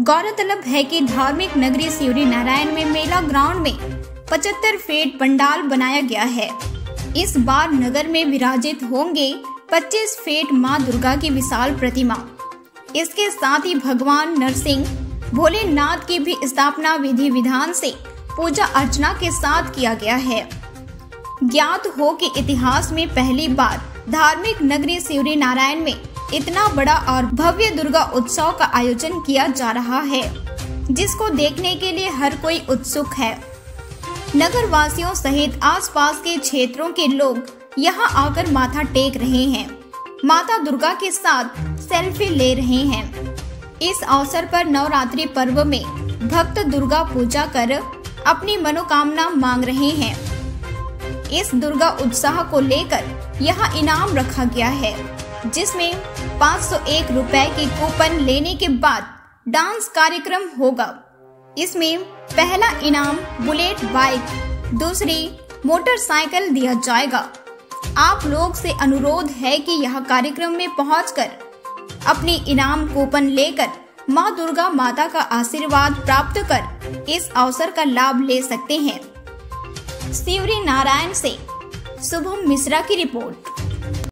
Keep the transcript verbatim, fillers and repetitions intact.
गौरतलब है कि धार्मिक नगरी सिवरी नारायण में मेला ग्राउंड में पचहत्तर फीट पंडाल बनाया गया है। इस बार नगर में विराजित होंगे पच्चीस फीट मां दुर्गा की विशाल प्रतिमा। इसके साथ ही भगवान नरसिंह भोलेनाथ की भी स्थापना विधि विधान से पूजा अर्चना के साथ किया गया है। ज्ञात हो कि इतिहास में पहली बार धार्मिक नगरी सिवरी नारायण में इतना बड़ा और भव्य दुर्गा उत्सव का आयोजन किया जा रहा है, जिसको देखने के लिए हर कोई उत्सुक है। नगर वासियों सहित आसपास के क्षेत्रों के लोग यहां आकर माथा टेक रहे हैं, माता दुर्गा के साथ सेल्फी ले रहे हैं। इस अवसर पर नवरात्रि पर्व में भक्त दुर्गा पूजा कर अपनी मनोकामना मांग रहे हैं। इस दुर्गा उत्सव को लेकर यहां इनाम रखा गया है, जिसमें पाँच सौ एक रुपए के कूपन लेने के बाद डांस कार्यक्रम होगा। इसमें पहला इनाम बुलेट बाइक, दूसरी मोटरसाइकिल दिया जाएगा। आप लोग से अनुरोध है कि यह कार्यक्रम में पहुंचकर अपनी इनाम कूपन लेकर मां दुर्गा माता का आशीर्वाद प्राप्त कर इस अवसर का लाभ ले सकते हैं। सिवरी नारायण से शुभम मिश्रा की रिपोर्ट।